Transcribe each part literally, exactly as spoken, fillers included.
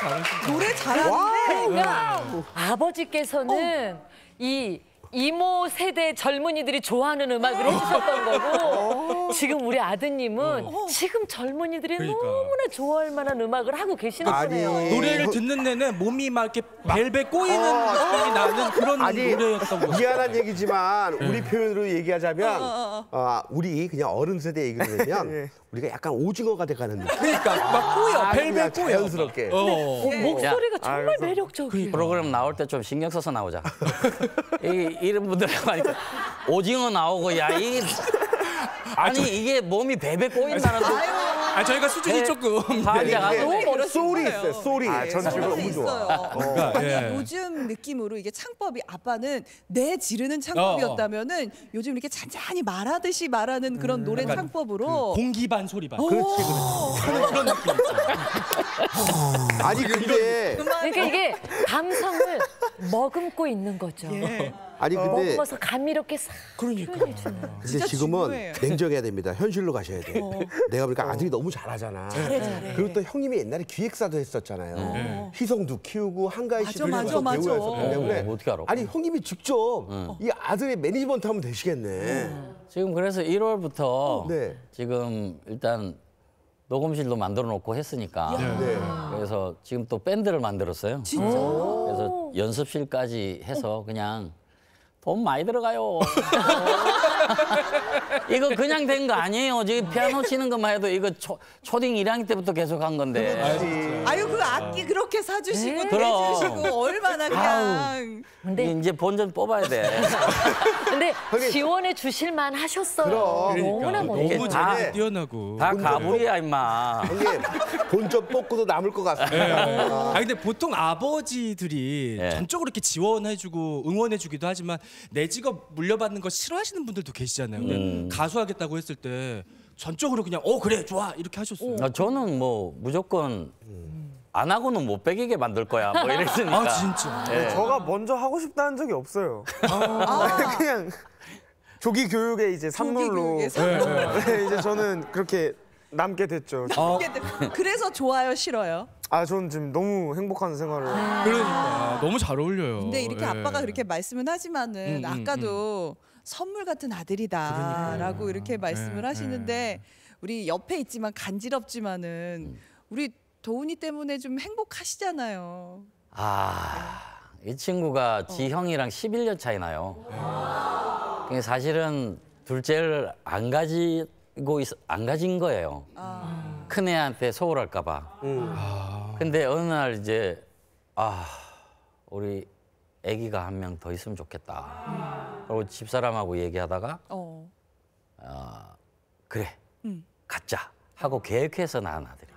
잘하시다. 노래 잘하는데. 그러니까 아버지께서는 이 이모 세대 젊은이들이 좋아하는 음악을 해주셨던 거고 지금 우리 아드님은 지금 젊은이들이 그러니까. 너무나 좋아할 만한 음악을 하고 계시는 거네요. 노래를 듣는 내내 몸이 막 이렇게 벨벨 꼬이는 느낌이 나는 그런 아니, 노래였던 거. 미안한 얘기지만 우리 표현으로 얘기하자면 어, 어, 어. 어, 우리 그냥 어른 세대 얘기를 하면 예. 우리가 약간 오징어가 돼가는 느낌. 그러니까 막 꼬여, 아주 벨벨 그냥 꼬여. 자연스럽게. 어. 어, 목소리가 정말 알겠어. 매력적이에요. 프로그램 나올 때 좀 신경 써서 나오자. 이, 이런 분들하고 하니까 오징어 나오고 야 이 아니 이게 몸이 베베 꼬인다는 거. 아 저희가 수준이 네. 조금 환자가 이게 너무 그러신 소울이 거예요. 있어요, 소울이. 아, 전 지금 너무 좋아. 있어요. 그러니까, 아니, 예. 요즘 느낌으로 이게 창법이 아빠는 내 지르는 창법이었다면은 요즘 이렇게 잔잔히 말하듯이 말하는 그런 노래 약간 창법으로 공기 반 소리 반. 그렇지, 그런, 그런 느낌 있잖아. 아니 근데 그러니까 이게 감성을 머금고 있는 거죠. 예. 아니 근데 머금어서 감미롭게 싹 그러니까. 표현해주는. 근데 진짜 지금은 중요해요. 냉정해야 됩니다. 현실로 가셔야 돼. 내가 보니까 아들이 너무 잘하잖아. 잘해, 잘해. 그리고 또 형님이 옛날에 기획사도 했었잖아요. 네. 희성도 키우고 한가희 씨도 맞아, 계속 맞아, 배우였었기 맞아. 때문에 어, 어떻게 알아? 아니 형님이 직접 이 아들의 매니지먼트 하면 되시겠네. 지금 그래서 일월부터 네. 지금 일단 녹음실도 만들어 놓고 했으니까 네. 그래서 지금 또 밴드를 만들었어요. 진짜? 그래서 연습실까지 해서 그냥 돈 많이 들어가요. 이거 그냥 된 거 아니에요. 지금 피아노 치는 것만 해도 이거 초, 초딩 일 학년 때부터 계속 한 건데. 아유 그 악기 그렇게 사주시고 네. 그럼. 대주시고 얼마나 그냥. 근데 이제 본전 뽑아야 돼. 근데 지원해 주실만 하셨어요. 그럼. 너무나 그러니까. 멋있어요. 너무 다- 잘 뛰어나고. 다 가불이야 임마. 형님 본점 뽑고도 남을 것 같습니다. 아 근데 보통 아버지들이 예. 전적으로 이렇게 지원해주고 응원해주기도 하지만 내 직업 물려받는 거 싫어하시는 분들도 계시잖아요. 근데 가수 하겠다고 했을 때 전적으로 그냥 어 그래 좋아 이렇게 하셨어요. 아, 저는 뭐 무조건 안 하고는 못 배기게 만들 거야. 뭐 이랬으니까. 아 진짜. 예. 저가 먼저 하고 싶다는 적이 없어요. 아, 그냥 조기 교육에 이제 산물로. 교육에 산물로. 네, 이제 저는 그렇게 남게 됐죠. 어, 그래서 좋아요, 싫어요? 아, 저는 지금 너무 행복한 생활을. 그러니까 너무 잘 어울려요. 근데 이렇게 예. 아빠가 그렇게 말씀은 하지만은 음, 음, 아까도 선물 같은 아들이다라고 이렇게 말씀을 예, 하시는데 우리 옆에 있지만 간지럽지만은 우리 도훈이 때문에 좀 행복하시잖아요. 아, 이 친구가 지 형이랑 십일 년 차이 나요. 그러니까 사실은 둘째를 안 가지고 있, 안 가진 거예요. 아. 큰 애한테 소홀할까 봐. 근데 어느 날 이제 아, 우리 아기가 한 명 더 있으면 좋겠다. 그리고 집사람하고 얘기하다가 어. 아, 그래, 음. 갖자 하고 계획해서 낳은 아들이.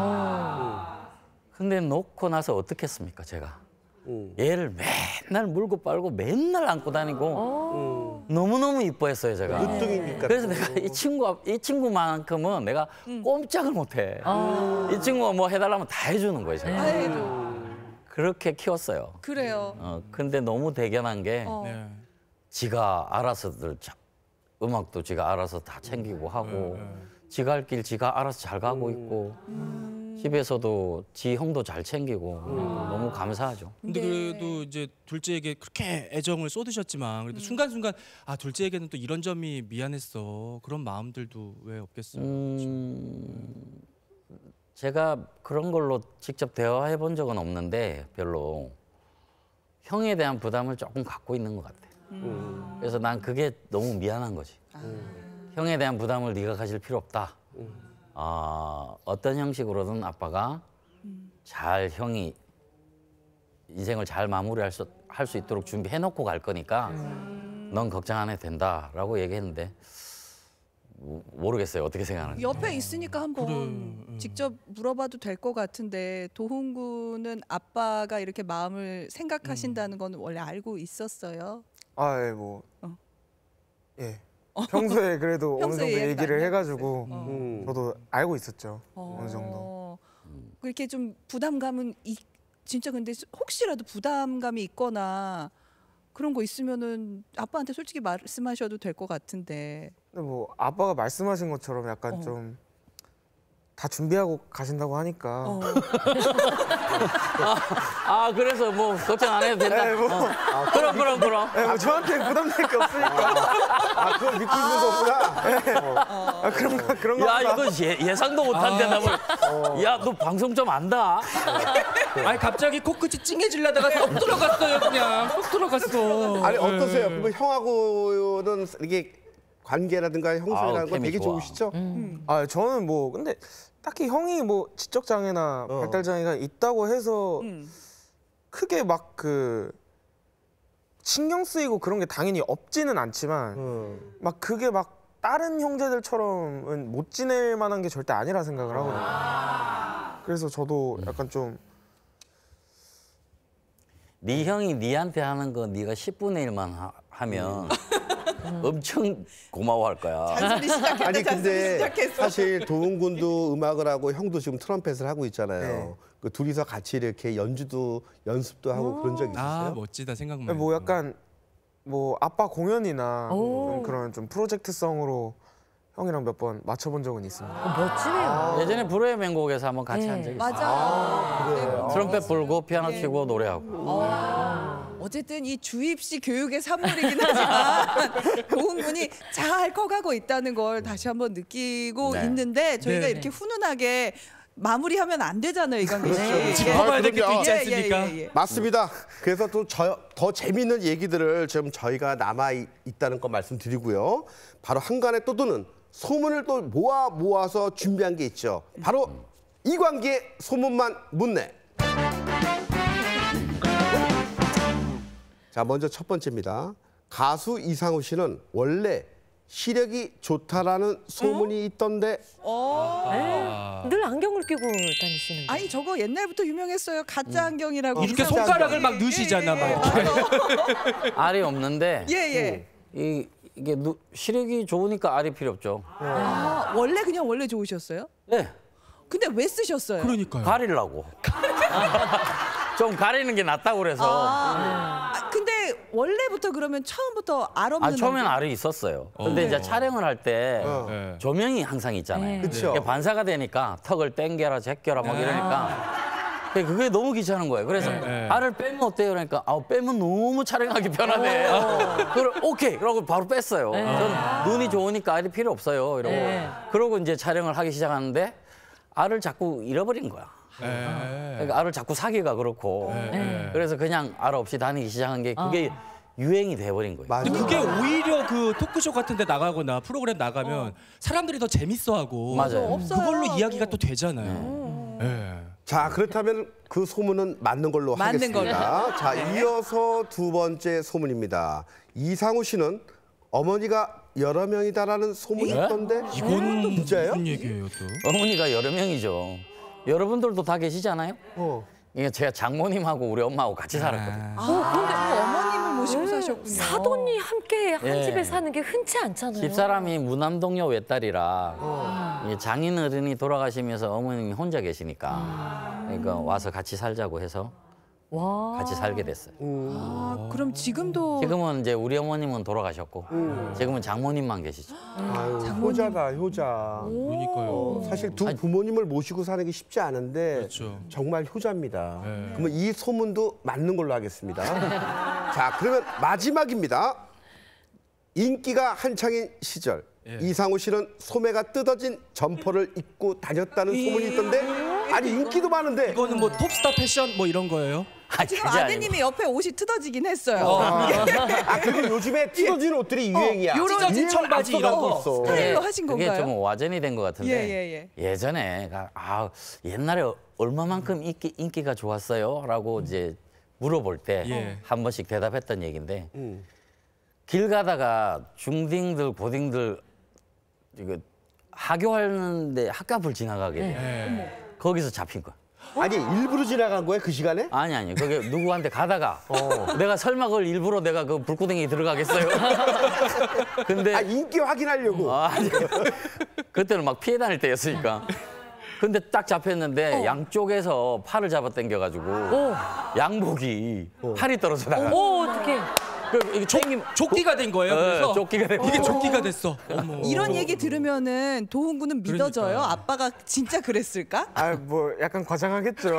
근데 놓고 나서 어떻게 했습니까, 제가? 얘를 맨날 물고 빨고 맨날 안고 다니고 너무너무 이뻐했어요, 제가. 늦둥이니까. 그래서 내가 이 친구, 이 친구만큼은 내가 꼼짝을 못해. 이 친구가 뭐 해달라면 다 해주는 거예요, 제가. 아이고. 그렇게 키웠어요. 그래요. 어, 근데 너무 대견한 게 어. 네. 지가 알아서들 자- 음악도 지가 알아서 다 챙기고 하고 지가 할 길 지가 알아서 잘 가고 있고 집에서도 지 형도 잘 챙기고 너무 감사하죠. 근데 네. 그래도 이제 둘째에게 그렇게 애정을 쏟으셨지만 그래도 순간순간 아 둘째에게는 또 이런 점이 미안했어 그런 마음들도 왜 없겠어요? 음, 제가 그런 걸로 직접 대화해 본 적은 없는데 별로 형에 대한 부담을 조금 갖고 있는 것 같아요. 그래서 난 그게 너무 미안한 거지. 형에 대한 부담을 네가 가질 필요 없다. 어, 어떤 형식으로든 아빠가 잘 형이 인생을 잘 마무리할 수, 할 수 있도록 준비해놓고 갈 거니까 넌 걱정 안 해도 된다라고 얘기했는데 모- 모르겠어요. 어떻게 생각하는지. 옆에 있으니까 한번 직접 물어봐도 될 것 같은데 도훈 군은 아빠가 이렇게 마음을 생각하신다는 건 원래 알고 있었어요? 아, 예, 뭐. 어. 예. 평소에 그래도 어느 평소에 정도 이해가 얘기를 많이 해가지고 어. 음. 저도 알고 있었죠. 어. 어느 정도. 그렇게 좀 부담감은 이, 진짜 근데 혹시라도 부담감이 있거나 그런 거 있으면은 아빠한테 솔직히 말씀하셔도 될 것 같은데. 근데 뭐 아빠가 말씀하신 것처럼 약간 어. 좀 다 준비하고 가신다고 하니까 어. 아 그래서 뭐 걱정 안 해도 된다. 네, 뭐. 어. 그럼 그럼 그럼. 네, 뭐 저한테 부담될 게 없으니까. 아, 그걸 믿고 있는 거구나. 아, 그런가 그런가 야 보다. 이거 예, 예상도 못한 대답을. 야 너 방송 좀 안다. 아니 갑자기 코끝이 찡해질려다가 쏙 들어갔어요 그냥 쏙 들어갔어. 아니 어떠세요? 그러면 형하고는 이게 관계라든가 형성이라는 아우, 건 케미 되게 좋아. 좋으시죠? 아 저는 뭐 근데 딱히 형이 뭐 지적 장애나 어. 발달 장애가 있다고 해서 음. 크게 막 그 신경 쓰이고 그런 게 당연히 없지는 않지만 어. 막 그게 막 다른 형제들처럼은 못 지낼 만한 게 절대 아니라 생각을 하거든요. 그래서 저도 약간 좀 네 형이 네한테 하는 거 네가 십분의 일만 하, 하면 엄청 고마워할 거야. 잔소리 시작했다. 아니 잔소리 근데 시작했어. 사실 도훈 군도 음악을 하고 형도 지금 트럼펫을 하고 있잖아요. 네. 그 둘이서 같이 이렇게 연주도 연습도 하고 그런 적 있으세요? 아 멋지다 생각만. 뭐 약간 뭐 아빠 공연이나 오. 좀 그런 좀 프로젝트성으로 형이랑 몇 번 맞춰본 적은 있습니다. 어, 멋지네요. 예전에 불후의 명곡에서 한번 같이 네. 한 적이 있어. 맞아. 트럼펫 불고 피아노 치고 노래하고. 어쨌든 이 주입식 교육의 산물이긴 하지만 도훈 군이 잘 커가고 있다는 걸 다시 한번 느끼고 네. 있는데 저희가 네. 이렇게 훈훈하게 마무리하면 안 되잖아요, 이광기 씨. 짚어봐야 될 게 또 있지 예, 않습니까? 예, 예, 예. 맞습니다. 그래서 또 더 재미있는 얘기들을 지금 저희가 남아 있- 있다는 거 말씀드리고요. 바로 한간에 또 도는 소문을 또 모아 모아서 준비한 게 있죠. 바로 이광기의 소문만 묻네. 자, 먼저 첫 번째입니다. 가수 이상우 씨는 원래 시력이 좋다라는 소문이 있던데 어. 늘 안경을 끼고 다니시는데. 아니 저거 옛날부터 유명했어요. 가짜 안경이라고. 이렇게 가짜 손가락을 안경. 막 넣으시잖아, 예, 예, 막. 예, 맞아. 알이 없는데 예, 예. 이 이게 누, 시력이 좋으니까 알이 필요 없죠. 아, 원래 그냥 원래 좋으셨어요? 네. 근데 왜 쓰셨어요? 그러니까요. 가리려고. 좀 가리는 게 낫다고 그래서. 아, 근데 원래부터 그러면 처음부터 알 없는 아, 처음에는 남자? 알이 있었어요. 근데 어. 이제 촬영을 할 때 어. 네. 조명이 항상 있잖아요. 네. 그쵸. 이게 반사가 되니까 턱을 땡겨라 제껴라 막 이러니까 그게 너무 귀찮은 거예요. 그래서 네. 알을 빼면 어때요? 그러니까 아, 빼면 너무 촬영하기 편하네. 그럼 오케이. 그러고 바로 뺐어요. 저는 눈이 좋으니까 알이 필요 없어요. 이러고. 네. 그러고 이제 촬영을 하기 시작하는데 알을 자꾸 잃어버린 거야. 네. 그러니까 알을 자꾸 사기가 그렇고. 네. 그래서 그냥 알 없이 다니기 시작한 게 그게 유행이 돼버린 거예요. 맞아. 근데 그게 오히려 그 토크쇼 같은 데 나가거나 프로그램 나가면 사람들이 더 재밌어하고 맞아요. 없어요. 그걸로 이야기가 또 되잖아요. 네. 자, 그렇다면 그 소문은 맞는 걸로 맞는 하겠습니다. 자, 이어서 두 번째 소문입니다. 이상우 씨는 어머니가 여러 명이다라는 소문이 네? 있던데 이건 진짜예요? 무슨 얘기예요 또? 어머니가 여러 명이죠. 여러분들도 다 계시잖아요. 어. 이게 제가 장모님하고 우리 엄마하고 같이 살았거든요. 아, 근데 뭐 어머님을 모시고 사셨군요. 사돈이 함께 한 예. 집에 사는 게 흔치 않잖아요. 집사람이 무남동녀 외딸이라 이게 장인 어른이 돌아가시면서 어머님이 혼자 계시니까 그러니까 와서 같이 살자고 해서 와. 같이 살게 됐어요. 아, 그럼 지금도 지금은 이제 우리 어머님은 돌아가셨고 지금은 장모님만 계시죠. 아유, 효자다, 효자. 그러니까요. 어, 사실 두 부모님을 모시고 사는 게 쉽지 않은데 그렇죠. 정말 효자입니다. 네. 그러면 이 소문도 맞는 걸로 하겠습니다. 자, 그러면 마지막입니다. 인기가 한창인 시절 예. 이상우 씨는 소매가 뜯어진 점퍼를 입고 다녔다는 소문이 있던데 아니 인기도 많은데 이거는 뭐 톱스타 패션 뭐 이런 거예요? 아, 지금 그게 아드님이 옆에 옷이 뜯어지긴 했어요. 아 그리고 요즘에 뜯어진 옷들이 유행이야. 요런 찢어진 유행을 청바지 앞서가고 이런 거. 있어. 스타일로 그게- 하신 그게 건가요? 좀 와전이 된 것 같은데 예, 예, 예. 전에 아 옛날에 얼마만큼 인기, 인기가 좋았어요? 라고 이제 물어볼 때 한 예. 번씩 대답했던 얘기인데 음. 길 가다가 중딩들 고딩들 이거 하교하는데 학갑을 지나가게 돼. 네. 거기서 잡힌 거야. 아니 일부러 지나간 거야 그 시간에? 아니 아니 그게 누구한테 가다가 어. 내가 설마 그걸 일부러 내가 그 불구덩이 들어가겠어요? 근데 아 인기 확인하려고. 아, 아니, 그때는 막 피해 다닐 때였으니까. 근데 딱 잡혔는데 양쪽에서 팔을 잡아 당겨가지고 오, 양복이 팔이 떨어져 나가. 오, 어떡해. 그 이게 땡기면 조끼가 된 거예요. 네, 그래서 조끼가 된 이게 거예요. 조끼가 됐어. 어머. 이런 얘기 들으면은 도훈군은 믿어져요. 그러니까. 아빠가 진짜 그랬을까? 아 뭐 약간 과장하겠죠.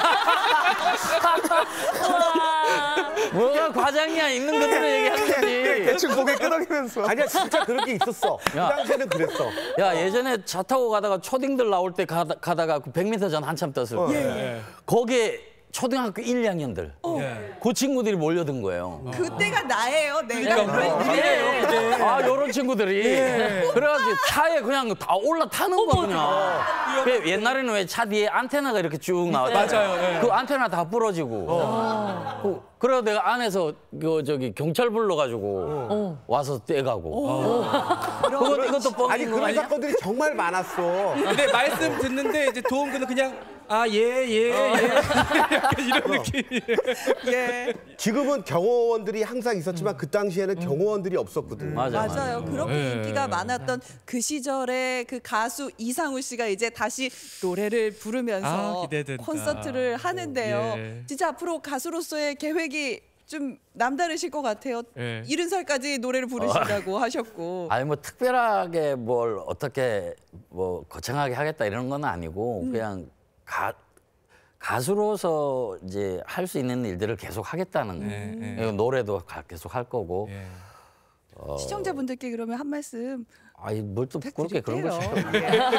뭐가 과장이야 있는 그대로 얘기하는 거지. 대충 고개 끄덕이면서. 아니야 진짜 그런 게 있었어. 그 야. 당시에는 그랬어. 야 예전에 차 타고 가다가 초딩들 나올 때 가다, 가다가 그 백 미터 전 한참 떴을 때 예. 거기에 초등학교 일, 이 학년들 예. 그 친구들이 몰려든 거예요. 그때가 나예요. 내가 그러니까 그런 그래요, 일이에요. 그게. 아 요런 친구들이 그래가지고 차에 그냥 다 올라타는 거 그냥. 그 옛날에는 왜 차 뒤에 안테나가 이렇게 쭉 나왔잖아요. 맞아요, 예. 그 안테나 다 부러지고. 그, 그래서 내가 안에서 그 저기 경찰 불러가지고 와서 떼가고. 그건 이것도 뻥인 아니 거 그런 아니야? 사건들이 정말 많았어. 근데 말씀 듣는데 이제 도움군은 그냥 아 예 예 예 약간 이런 느낌이에요. 예. 지금은 경호원들이 항상 있었지만 그 당시에는 경호원들이 없었거든. 맞아, 맞아. 맞아요. 그렇게 예. 인기가 많았던 그 시절에 그 가수 이상우 씨가 이제 다시 노래를 아, 부르면서 기대된다. 콘서트를 하는데요. 예. 진짜 앞으로 가수로서의 계획이 좀 남다르실 것 같아요. 예. 일흔 살까지 노래를 부르신다고 하셨고. 아니 뭐 특별하게 뭘 어떻게 뭐 거창하게 하겠다 이런 건 아니고 그냥 가 가수로서 이제 할 수 있는 일들을 계속 하겠다는 예, 거예요. 노래도 가- 계속 할 거고. 예. 시청자분들께 그러면 한 말씀 아니 뭘 또 그렇게 그런 거죠. 부탁드릴게요.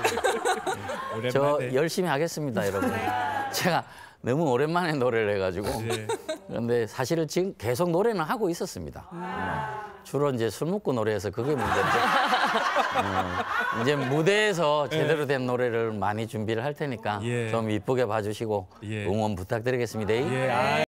저 오랜만에. 열심히 하겠습니다, 여러분. 제가 너무 오랜만에 노래를 해가지고. 그런데 사실은 지금 계속 노래는 하고 있었습니다. 음, 주로 이제 술 먹고 노래해서 그게 문제인데. 음, 이제 무대에서 제대로 된 노래를 많이 준비를 할 테니까 예. 좀 이쁘게 봐주시고 예. 응원 부탁드리겠습니다. 예. 아.